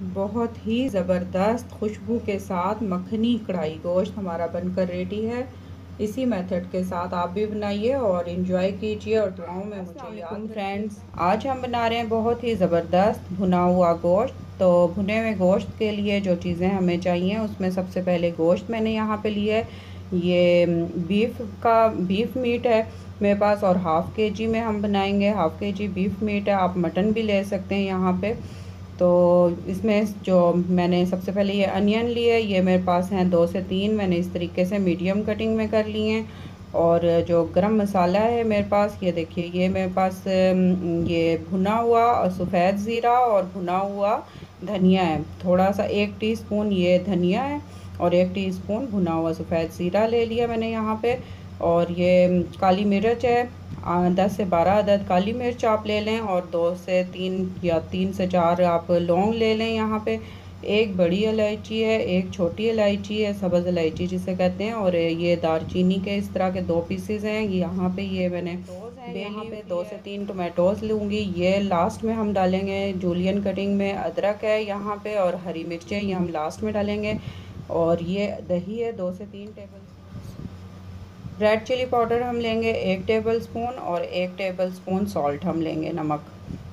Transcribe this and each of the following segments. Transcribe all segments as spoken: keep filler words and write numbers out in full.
बहुत ही ज़बरदस्त खुशबू के साथ मखनी कढ़ाई गोश्त हमारा बनकर रेडी है। इसी मेथड के साथ आप भी बनाइए और इंजॉय कीजिए और दुआओं में मुझे याद फ्रेंड्स। आज हम बना रहे हैं बहुत ही ज़बरदस्त भुना हुआ गोश्त। तो भुने हुए गोश्त के लिए जो चीज़ें हमें चाहिए उसमें सबसे पहले गोश्त मैंने यहाँ पे लिया है। ये बीफ का बीफ मीट है मेरे पास और हाफ़ के जी में हम बनाएंगे। हाफ़ के जी बीफ मीट है, आप मटन भी ले सकते हैं यहाँ पे। तो इसमें जो मैंने सबसे पहले ये अनियन लिए, ये मेरे पास हैं दो से तीन, मैंने इस तरीके से मीडियम कटिंग में कर लिए हैं। और जो गरम मसाला है मेरे पास, ये देखिए, ये मेरे पास ये भुना हुआ सफ़ेद ज़ीरा और भुना हुआ धनिया है। थोड़ा सा एक टीस्पून ये धनिया है और एक टीस्पून भुना हुआ सफ़ेद ज़ीरा ले लिया मैंने यहाँ पे। और ये काली मिर्च है, दस से बारह अदद काली मिर्च आप ले लें और दो से तीन या तीन से चार आप लौंग ले लें यहाँ पे। एक बड़ी इलायची है, एक छोटी इलायची है, सब्ज़ इलायची जिसे कहते हैं, और ये दालचीनी के इस तरह के दो पीसेस हैं यहाँ पे। ये मैंने यहाँ पे दो से तीन टोमेटोज़ लूँगी, ये लास्ट में हम डालेंगे जूलियन कटिंग में। अदरक है यहाँ पे और हरी मिर्चें ये हम लास्ट में डालेंगे। और ये दही है दो से तीन टेबल। रेड चिली पाउडर हम लेंगे एक टेबलस्पून और एक टेबलस्पून सॉल्ट हम लेंगे, नमक।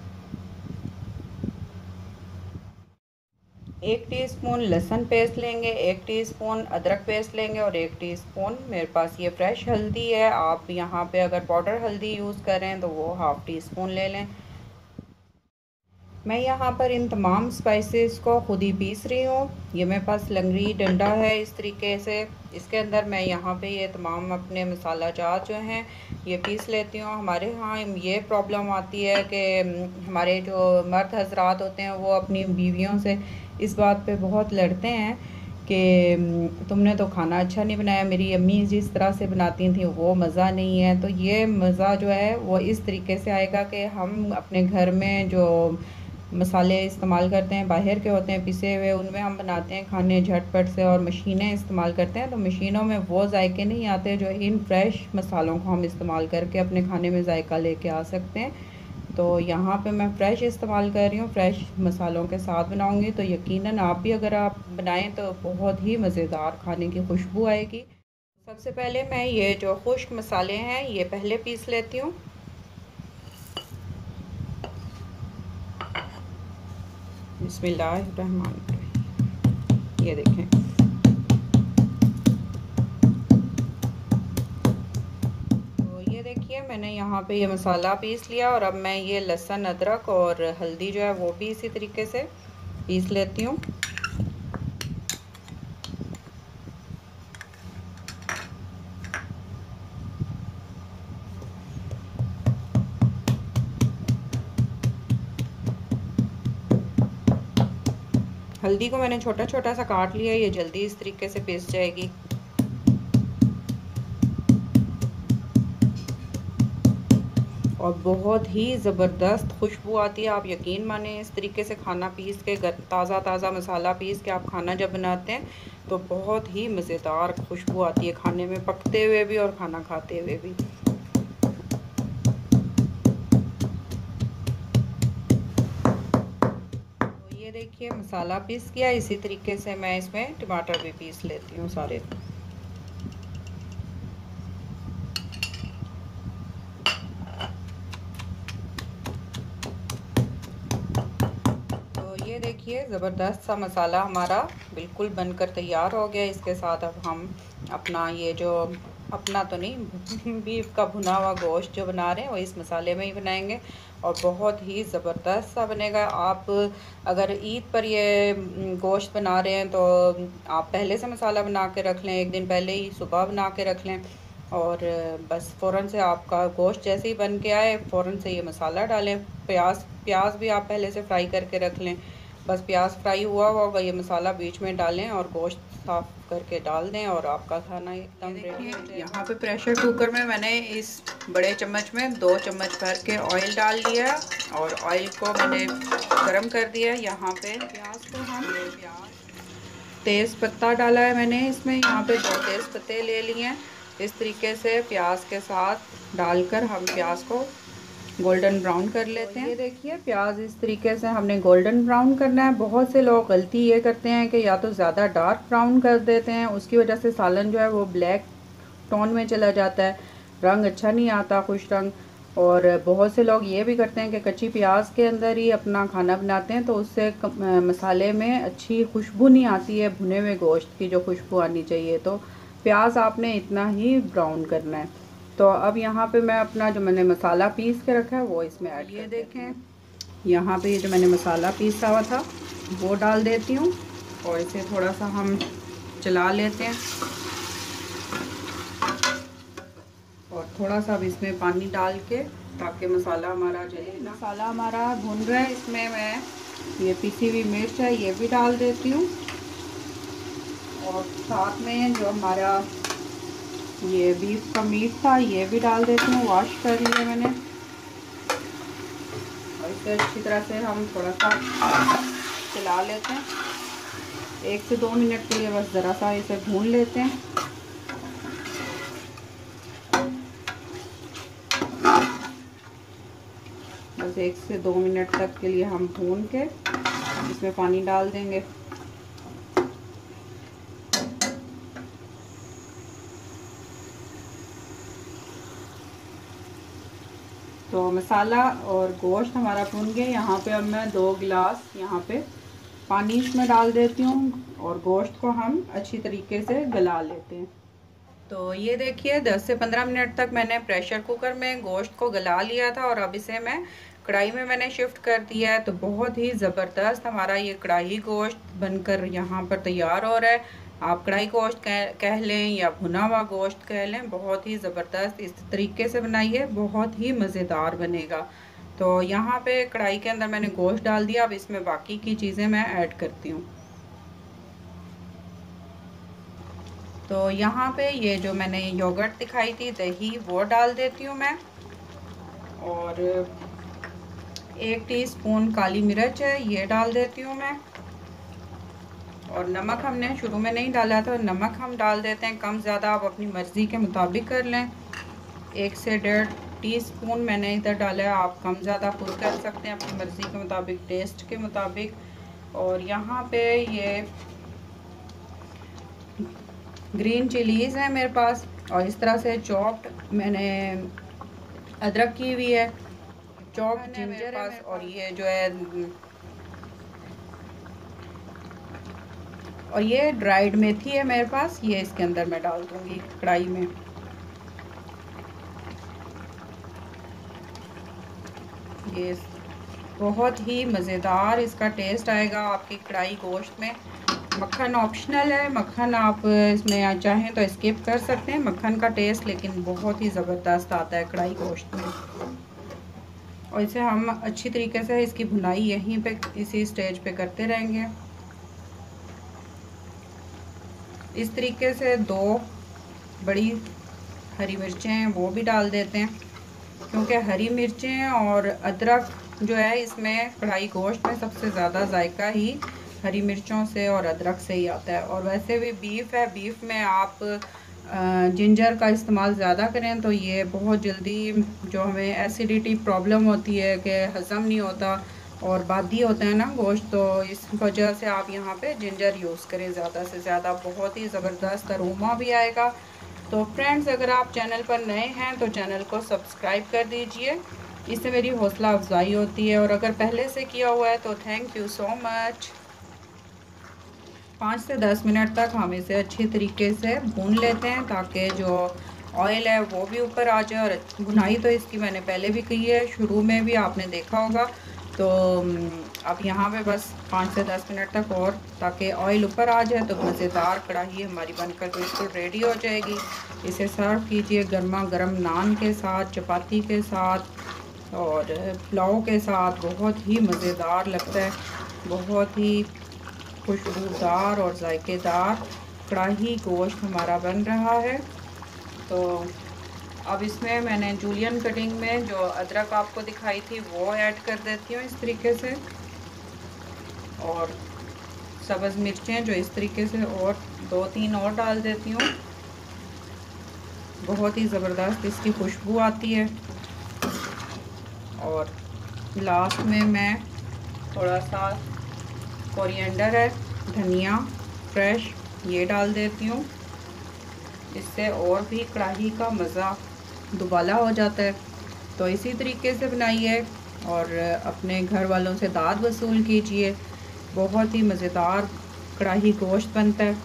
एक टीस्पून लहसुन पेस्ट लेंगे, एक टीस्पून अदरक पेस्ट लेंगे और एक टीस्पून मेरे पास ये फ्रेश हल्दी है। आप यहाँ पे अगर पाउडर हल्दी यूज़ करें तो वो हाफ़ टी स्पून ले लें। मैं यहाँ पर इन तमाम स्पाइसेस को खुद ही पीस रही हूँ। ये मेरे पास लंगड़ी डंडा है इस तरीके से, इसके अंदर मैं यहाँ पे ये तमाम अपने मसाला जात जो हैं ये पीस लेती हूँ। हमारे यहाँ ये प्रॉब्लम आती है कि हमारे जो मर्द हजरात होते हैं वो अपनी बीवियों से इस बात पे बहुत लड़ते हैं कि तुमने तो खाना अच्छा नहीं बनाया, मेरी अम्मी जिस तरह से बनाती थी वो मज़ा नहीं है। तो ये मज़ा जो है वो इस तरीके से आएगा कि हम अपने घर में जो मसाले इस्तेमाल करते हैं बाहर के होते हैं पिसे हुए, उनमें हम बनाते हैं खाने झटपट से और मशीनें इस्तेमाल करते हैं तो मशीनों में वो जायके नहीं आते जो इन फ्रेश मसालों को हम इस्तेमाल करके अपने खाने में जायका लेके आ सकते हैं। तो यहाँ पे मैं फ़्रेश इस्तेमाल कर रही हूँ, फ्रेश मसालों के साथ बनाऊँगी तो यकीनन आप भी अगर आप बनाएं तो बहुत ही मज़ेदार खाने की खुशबू आएगी। सबसे पहले मैं ये जो खुश्क मसाले हैं ये पहले पीस लेती हूँ। बिस्मिल्लाहिर्रहमानिर्रहीम, ये देखें। तो ये देखिए मैंने यहाँ पे ये मसाला पीस लिया और अब मैं ये लहसुन अदरक और हल्दी जो है वो भी इसी तरीके से पीस लेती हूँ। हल्दी को मैंने छोटा छोटा सा काट लिया, ये जल्दी इस तरीके से पिस जाएगी। और बहुत ही ज़बरदस्त खुशबू आती है, आप यकीन माने इस तरीके से खाना पीस के, ताज़ा ताज़ा मसाला पीस के आप खाना जब बनाते हैं तो बहुत ही मज़ेदार खुशबू आती है खाने में, पकते हुए भी और खाना खाते हुए भी। तो ये देखिए मसाला पीस गया, इसी तरीके से मैं इसमें टमाटर भी पीस लेती हूँ सारे। देखिए ज़बरदस्त सा मसाला हमारा बिल्कुल बनकर तैयार हो गया। इसके साथ अब हम अपना ये जो अपना तो नहीं बीफ का भुना हुआ गोश्त जो बना रहे हैं वो इस मसाले में ही बनाएंगे और बहुत ही ज़बरदस्त सा बनेगा। आप अगर ईद पर ये गोश्त बना रहे हैं तो आप पहले से मसाला बना के रख लें, एक दिन पहले ही सुबह बना के रख लें और बस फ़ौरन से आपका गोश्त जैसे ही बन के आए फ़ौरन से ये मसाला डालें। प्याज प्याज भी आप पहले से फ्राई करके रख लें, बस प्याज फ्राई हुआ होगा ये मसाला बीच में डालें और गोश्त साफ़ करके डाल दें और आपका खाना एकदम रेडी हो जाए। यहाँ पे प्रेशर कुकर में मैंने इस बड़े चम्मच में दो चम्मच भर के ऑयल डाल दिया और ऑयल को मैंने गरम कर दिया। यहाँ पे प्याज को हम प्याज तेज़ पत्ता डाला है मैंने इसमें, यहाँ पे दो तेज़ पत्ते ले लिए हैं। इस तरीके से प्याज के साथ डालकर हम प्याज को गोल्डन ब्राउन कर लेते हैं। ये देखिए प्याज इस तरीके से हमने गोल्डन ब्राउन करना है। बहुत से लोग गलती ये करते हैं कि या तो ज़्यादा डार्क ब्राउन कर देते हैं, उसकी वजह से सालन जो है वो ब्लैक टोन में चला जाता है, रंग अच्छा नहीं आता, खुश रंग। और बहुत से लोग ये भी करते हैं कि कच्ची प्याज के अंदर ही अपना खाना बनाते हैं, तो उससे मसाले में अच्छी खुशबू नहीं आती है, भुने हुए गोश्त की जो खुशबू आनी चाहिए। तो प्याज आपने इतना ही ब्राउन करना है। तो अब यहाँ पे मैं अपना जो मैंने मसाला पीस के रखा है वो इसमें ऐड, ये देखें यहाँ पे जो मैंने मसाला पीसा हुआ था वो डाल देती हूँ और इसे थोड़ा सा हम चला लेते हैं और थोड़ा सा अब इसमें पानी डाल के ताकि मसाला हमारा जले। मसाला हमारा भुन रहा है, इसमें मैं ये पिसी हुई मिर्च है ये भी डाल देती हूँ और साथ में जो हमारा ये बीफ का मीट था ये भी डाल देती हूँ, वॉश कर लिया मैंने। और इसे अच्छी तरह से हम थोड़ा सा चला लेते हैं, एक से दो मिनट के लिए बस ज़रा सा इसे भून लेते हैं। बस एक से दो मिनट तक के लिए हम भून के इसमें पानी डाल देंगे। तो मसाला और गोश्त हमारा भुन गया। यहाँ पे अब मैं दो गिलास यहाँ पे पानी इसमें डाल देती हूँ और गोश्त को हम अच्छी तरीके से गला लेते हैं। तो ये देखिए दस से पंद्रह मिनट तक मैंने प्रेशर कुकर में गोश्त को गला लिया था और अब इसे मैं कढ़ाई में मैंने शिफ्ट कर दिया है। तो बहुत ही ज़बरदस्त हमारा ये कढ़ाई गोश्त बनकर यहाँ पर तैयार हो रहा है। आप कढ़ाई गोश्त कह, कह लें या भुना हुआ गोश्त कह लें, बहुत ही ज़बरदस्त इस तरीके से बनाइए, बहुत ही मज़ेदार बनेगा। तो यहाँ पे कढ़ाई के अंदर मैंने गोश्त डाल दिया, अब इसमें बाकी की चीज़ें मैं ऐड करती हूँ। तो यहाँ पे ये जो मैंने योगर्ट दिखाई थी दही वो डाल देती हूँ मैं, और एक टीस्पून काली मिर्च है ये डाल देती हूँ मैं। और नमक हमने शुरू में नहीं डाला था, नमक हम डाल देते हैं कम ज़्यादा आप अपनी मर्ज़ी के मुताबिक कर लें। एक से डेढ़ टीस्पून मैंने इधर डाला है, आप कम ज़्यादा खुद कर सकते हैं अपनी मर्ज़ी के मुताबिक, टेस्ट के मुताबिक। और यहाँ पे ये ग्रीन चिलीज़ है मेरे पास और इस तरह से चॉप्ड मैंने अदरक की हुई है, चॉप्ड जिंजर है मेरे पास, और ये जो है और ये ड्राइड मेथी है मेरे पास, ये इसके अंदर मैं डाल दूंगी कढ़ाई में। ये बहुत ही मज़ेदार इसका टेस्ट आएगा आपकी कढ़ाई गोश्त में। मक्खन ऑप्शनल है, मक्खन आप इसमें चाहें तो स्किप कर सकते हैं मक्खन का टेस्ट, लेकिन बहुत ही ज़बरदस्त आता है कढ़ाई गोश्त में। और इसे हम अच्छी तरीके से इसकी भुनाई यहीं पे इसी स्टेज पे करते रहेंगे। इस तरीके से दो बड़ी हरी मिर्चें हैं वो भी डाल देते हैं, क्योंकि हरी मिर्चें और अदरक जो है इसमें कढ़ाई गोश्त में सबसे ज़्यादा जायका ही हरी मिर्चों से और अदरक से ही आता है। और वैसे भी बीफ है, बीफ में आप जिंजर का इस्तेमाल ज़्यादा करें तो ये बहुत जल्दी जो हमें एसिडिटी प्रॉब्लम होती है कि हज़म नहीं होता और बादी होता है ना गोश्त, तो इस वजह से आप यहाँ पे जिंजर यूज़ करें ज़्यादा से ज़्यादा, बहुत ही ज़बरदस्त अरोमा भी आएगा। तो फ्रेंड्स अगर आप चैनल पर नए हैं तो चैनल को सब्सक्राइब कर दीजिए, इससे मेरी हौसला अफजाई होती है, और अगर पहले से किया हुआ है तो थैंक यू सो मच। पाँच से दस मिनट तक हम इसे अच्छी तरीके से भून लेते हैं ताकि जो ऑयल है वो भी ऊपर आ जाए। और भुनाई तो इसकी मैंने पहले भी की है, शुरू में भी आपने देखा होगा। तो अब यहाँ पे बस पाँच से दस मिनट तक और, ताकि ऑयल ऊपर आ जाए तो मज़ेदार कढ़ाई हमारी बनकर बिल्कुल रेडी हो जाएगी। इसे सर्व कीजिए गर्मा गर्म नान के साथ, चपाती के साथ और पुलाव के साथ, बहुत ही मज़ेदार लगता है, बहुत ही खुशबूदार और जायकेदार कढ़ाई गोश्त हमारा बन रहा है। तो अब इसमें मैंने जूलियन कटिंग में जो अदरक आपको दिखाई थी वो ऐड कर देती हूँ इस तरीके से, और सब्ज़ मिर्चें जो इस तरीके से और दो तीन और डाल देती हूँ। बहुत ही ज़बरदस्त इसकी खुशबू आती है। और लास्ट में मैं थोड़ा सा कोरिएंडर है, धनिया फ्रेश, ये डाल देती हूँ। इससे और भी कढ़ाई का मज़ा दुबाला हो जाता है। तो इसी तरीके से बनाइए और अपने घर वालों से दाद वसूल कीजिए। बहुत ही मज़ेदार कढ़ाई गोश्त बनता है।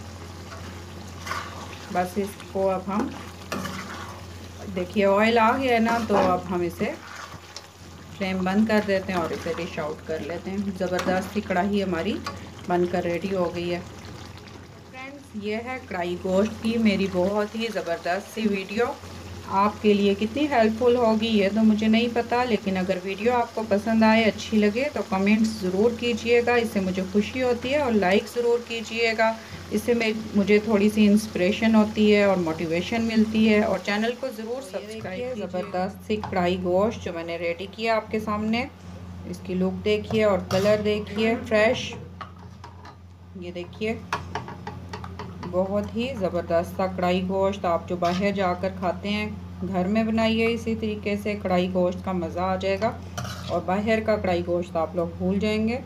बस इसको अब हम देखिए ऑयल आ गया है ना, तो अब हम इसे फ्लेम बंद कर देते हैं और इसे डिश आउट कर लेते हैं। ज़बरदस्त सी कढ़ाई हमारी बनकर रेडी हो गई है। फ्रेंड्स, ये है कढ़ाई गोश्त की मेरी बहुत ही ज़बरदस्त सी वीडियो। आपके लिए कितनी हेल्पफुल होगी ये तो मुझे नहीं पता, लेकिन अगर वीडियो आपको पसंद आए, अच्छी लगे तो कमेंट्स ज़रूर कीजिएगा, इससे मुझे खुशी होती है। और लाइक ज़रूर कीजिएगा, इससे मैं मुझे थोड़ी सी इंस्पिरेशन होती है और मोटिवेशन मिलती है। और चैनल को ज़रूर सब्सक्राइब कीजिए। ज़बरदस्त सी कढ़ाई गोश्त जो मैंने रेडी किया आपके सामने, इसकी लुक देखिए और कलर देखिए फ्रेश। ये देखिए बहुत ही ज़बरदस्त सा कढ़ाई गोश्त। आप जो बाहर जाकर खाते हैं, घर में बनाइए इसी तरीके से, कढ़ाई गोश्त का मज़ा आ जाएगा और बाहर का कढ़ाई गोश्त आप लोग भूल जाएंगे।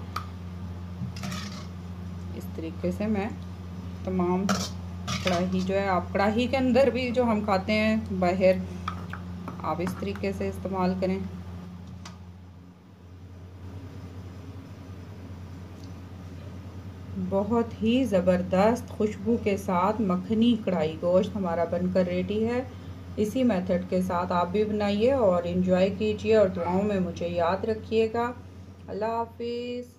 इस तरीके से मैं तमाम कढ़ाई जो है, आप कढ़ाई के अंदर भी जो हम खाते हैं बाहर, आप इस तरीके से इस्तेमाल करें। बहुत ही ज़बरदस्त खुशबू के साथ मखनी कढ़ाई गोश्त हमारा बनकर रेडी है। इसी मेथड के साथ आप भी बनाइए और एंजॉय कीजिए और दुआओं में मुझे याद रखिएगा। अल्लाह हाफिज़।